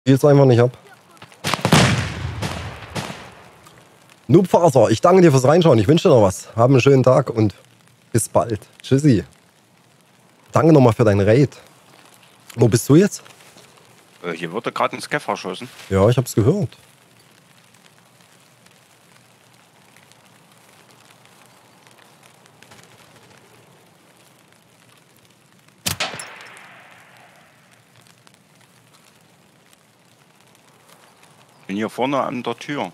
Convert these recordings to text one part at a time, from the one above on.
Spiel's einfach nicht ab. Noobfaser, ich danke dir fürs Reinschauen. Ich wünsche dir noch was. Hab einen schönen Tag und bis bald. Tschüssi. Danke nochmal für deinen Raid. Wo bist du jetzt? Hier wurde gerade ein Scaff erschossen. Ja, ich hab's gehört. Bin hier vorne an der Tür.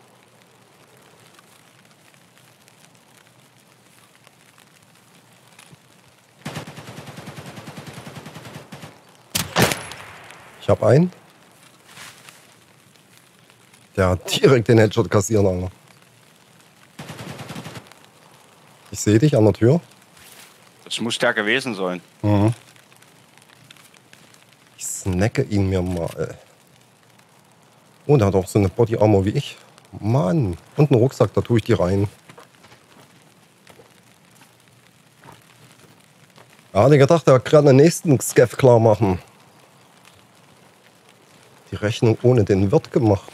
Ich hab einen. Der hat direkt den Headshot kassieren, Alter. Ich sehe dich an der Tür. Das muss der gewesen sein. Mhm. Ich snacke ihn mir mal. Oh, der hat auch so eine Body Armor wie ich. Mann. Und einen Rucksack, da tue ich die rein. Ja, hatte gedacht, er hat gerade den nächsten Scaff klar machen. Die Rechnung ohne den Wirt gemacht.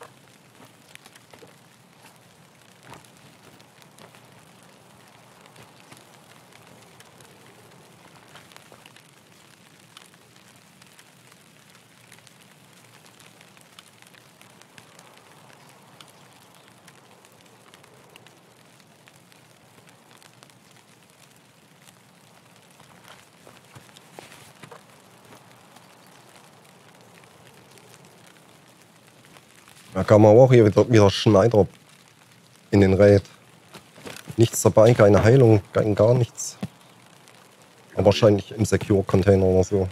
Da kam aber auch hier wieder Schneider in den Raid. Nichts dabei, keine Heilung, gar nichts. Aber wahrscheinlich im Secure-Container oder so.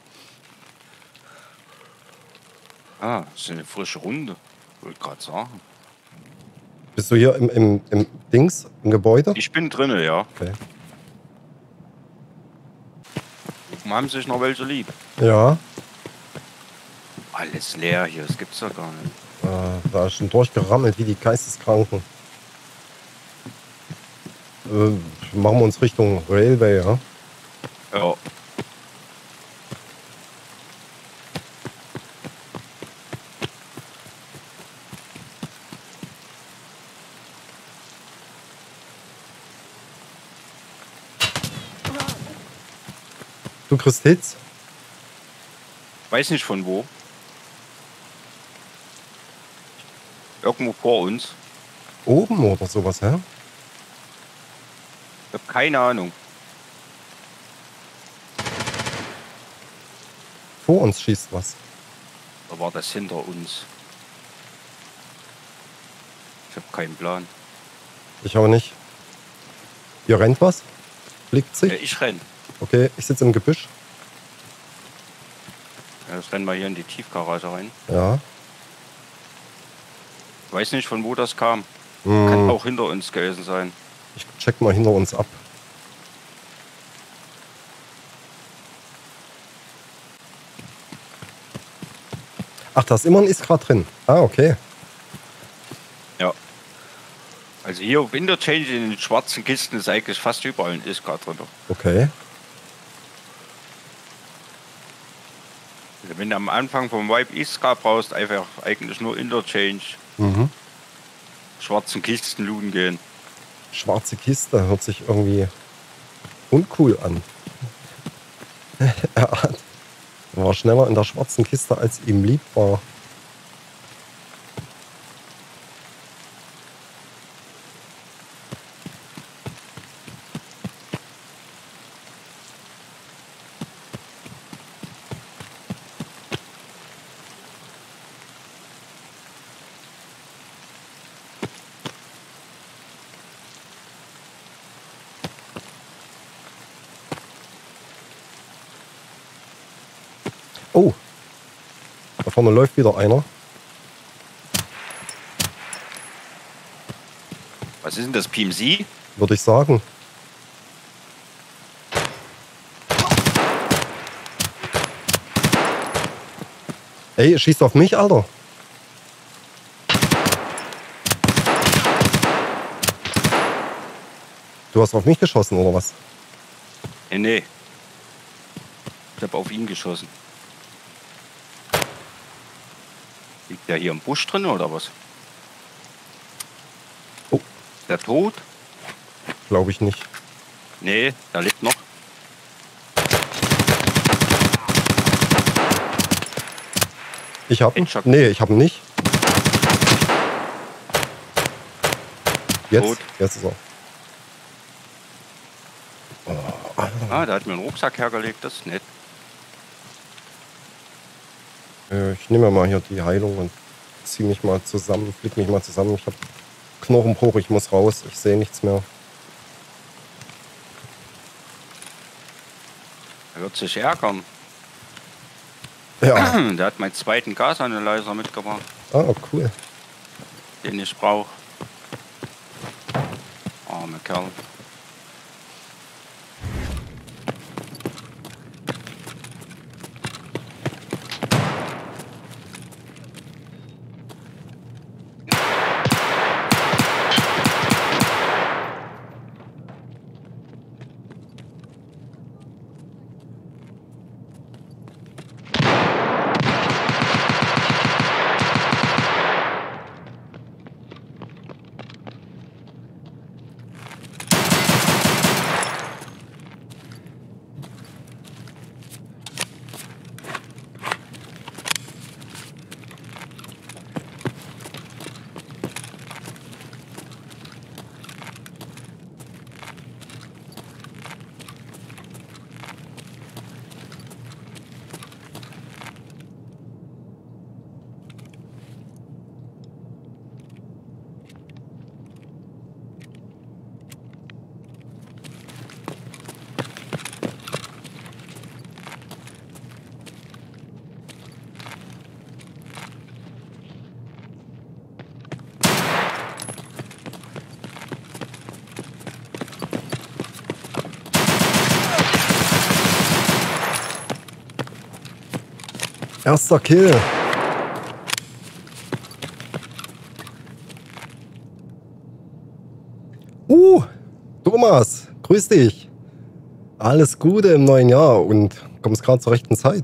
Ah, das ist eine frische Runde. Wollte gerade sagen. Bist du hier im Dings, im Gebäude? Ich bin drinne, ja. Okay. Haben sich noch welche lieb. Ja, Alles leer hier, das gibt's ja gar nicht. da ist schon durchgerammelt wie die Geisteskranken. Machen wir uns Richtung Railway, ja? Ja. Du kriegst Hits? Weiß nicht von wo. Irgendwo vor uns. Oben oder sowas, hä? Ich habe keine Ahnung. Vor uns schießt was. Da war das hinter uns. Ich habe keinen Plan. Ich auch nicht. Hier rennt was? Blickt sich? Ich renn. Okay, ich sitze im Gebüsch. Ja, das rennen wir hier in die Tiefgarage rein. Ja. Weiß nicht von wo das kam. Kann auch hinter uns gewesen sein. Ich check mal hinter uns ab. Ach, da ist immer ein Iskra drin. Ah, okay. Ja. Also hier auf Interchange in den schwarzen Kisten ist eigentlich fast überall ein Iskra drin. Okay. Also wenn du am Anfang vom Vibe Iskra brauchst, einfach eigentlich nur Interchange. Mhm. Schwarzen Kisten looten gehen. Schwarze Kiste hört sich irgendwie uncool an. Er war schneller in der schwarzen Kiste, als ihm lieb war. Oh, da vorne läuft wieder einer. Was ist denn das, PMC? Würde ich sagen. Ey, schießt auf mich, Alter. Du hast auf mich geschossen, oder was? Nee. Ich habe auf ihn geschossen. Liegt der hier im Busch drin oder was? Oh. Der tot? Glaube ich nicht. Nee, der lebt noch. Ich hab ihn. Headshot. Nee, ich hab ihn nicht. Jetzt, Tot. jetzt ist er. Ah, der hat mir einen Rucksack hergelegt, das ist nett. Ich nehme mal hier die Heilung und ziehe mich mal zusammen, flick mich mal zusammen. Ich habe Knochenbruch, ich muss raus, ich sehe nichts mehr. Er wird sich ärgern. Ja. Der hat meinen zweiten Gasanalyzer mitgebracht, Ah, cool. den ich brauche. Arme Kerl. Erster Kill. Thomas, grüß dich. Alles Gute im neuen Jahr und kommst gerade zur rechten Zeit.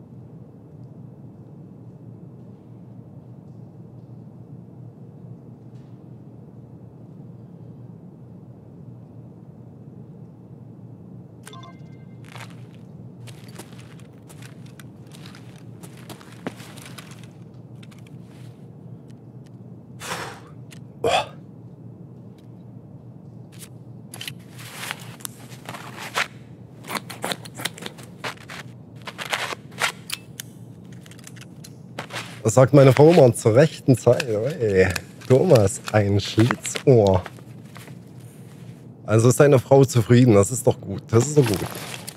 Das sagt meine Frau immer zur rechten Zeit. Hey, Thomas, ein Schlitzohr. Also ist deine Frau zufrieden, das ist doch gut. Das ist doch gut.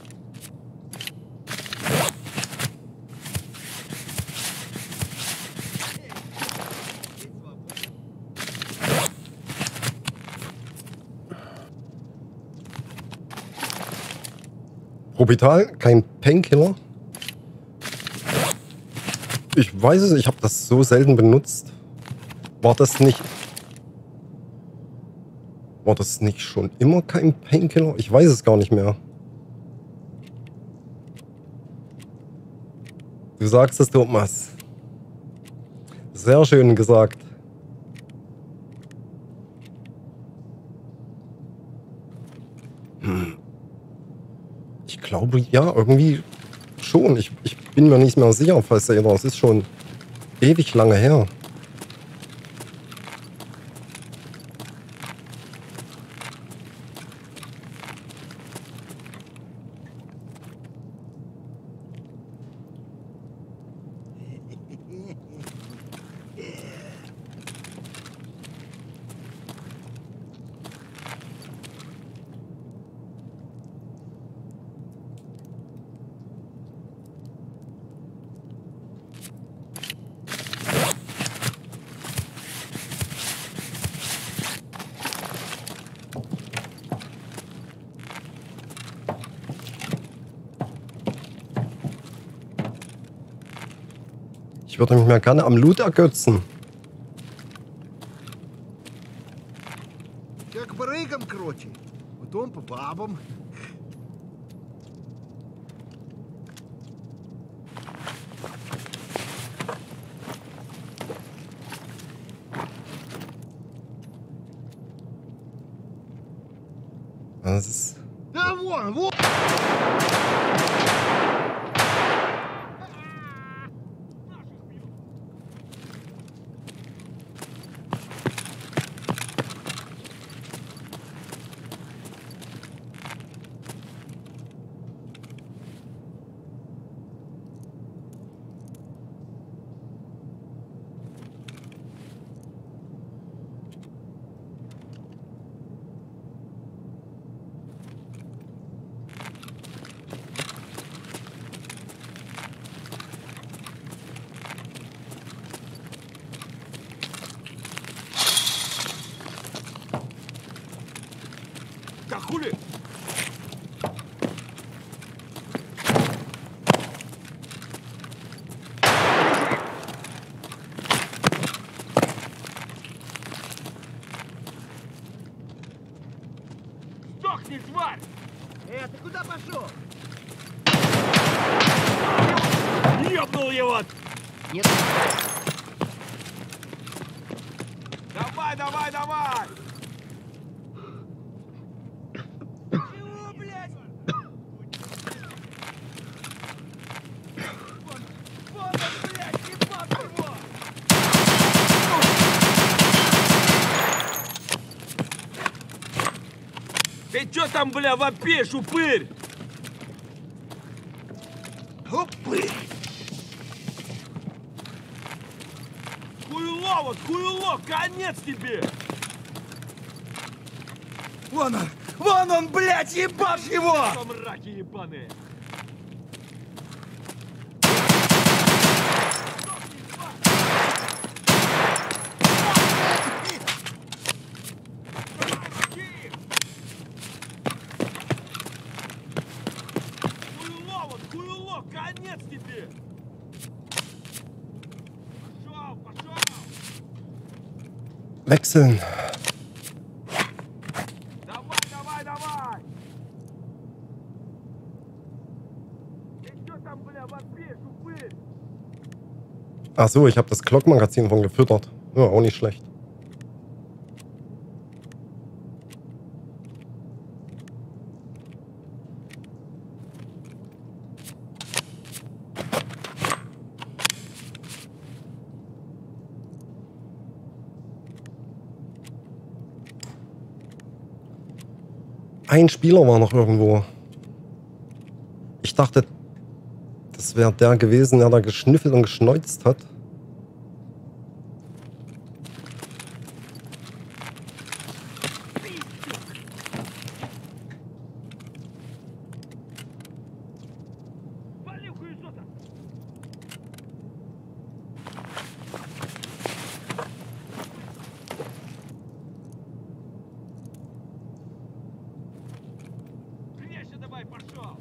Probital, kein Painkiller. Ich weiß es, ich habe das so selten benutzt. War das nicht schon immer kein Painkiller? Ich weiß es gar nicht mehr. Du sagst es, Thomas. Sehr schön gesagt. Ich glaube, ja, irgendwie schon. Ich bin mir nicht mehr sicher, falls ihr das ist schon ewig lange her. Ich würde mich mehr gerne am Loot ergötzen. Как барыгам, короче. Потом по бабам. Das ist... Да вон, вон! Да хули? Сдохни, тварь! Ты куда пошел? Ёбнул его! Нет. Давай, давай, давай! Чего, блядь? Вон он, блядь, ебать его! Ты чё там, бля, вопишь, упырь? Упырь! Хуйло, вот хуйло, конец тебе! Вон он, блядь, ебашь его! Мраки ебаные! Хуйло, вот хуйло, конец тебе! Пошел, пошел! Wechseln. Давай, давай, давай! Ты чё там, бля, вопишь, упырь? Ach so, ich habe das Glockmagazin von gefüttert. Ja, auch nicht schlecht. Ein Spieler war noch irgendwo. Ich dachte, das wäre der gewesen, der da geschnüffelt und geschneuzt hat. Вали, хуесота! Прячься давай, пошел!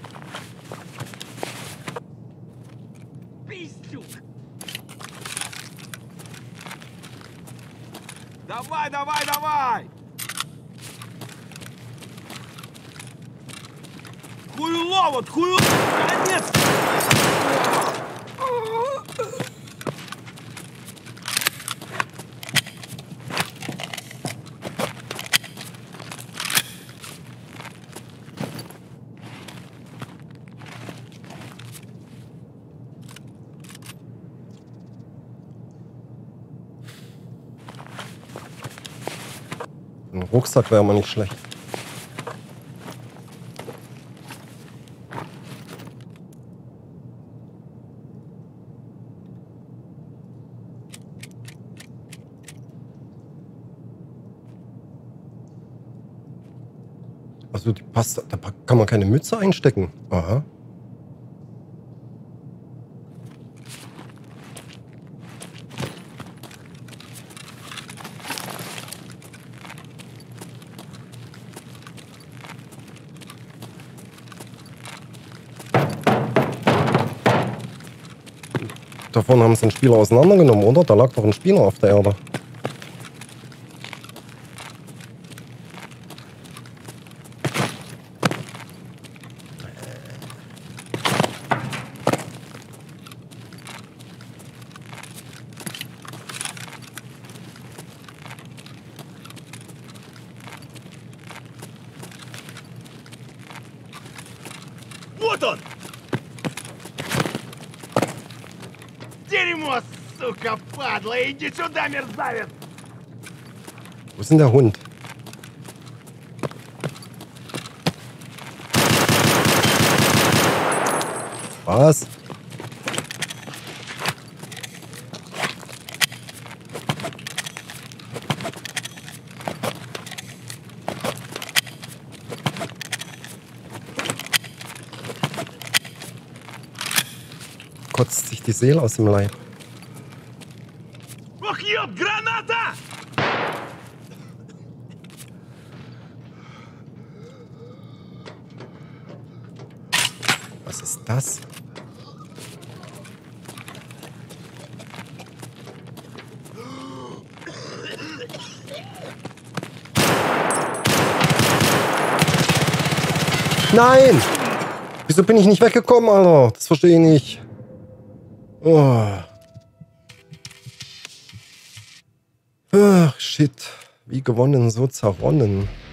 Пиздюк! Давай, давай, давай! Хуйло, вот хуйло! Конец! Ein Rucksack wäre mal nicht schlecht. Also die passt, da kann man keine Mütze einstecken. Aha. Davon haben sie einen Spieler auseinandergenommen, oder? Da lag doch ein Spieler auf der Erde. Вот он! Дерьмо, сука, падла! Иди сюда, мерзавец! Wo ist denn der Hund? Was? Kotzt sich die Seele aus dem Leib. Ох, ёб, граната! Was ist das? Nein! Wieso bin ich nicht weggekommen, Alter? Das verstehe ich nicht. Oh. Ach, shit. Wie gewonnen, so zerronnen.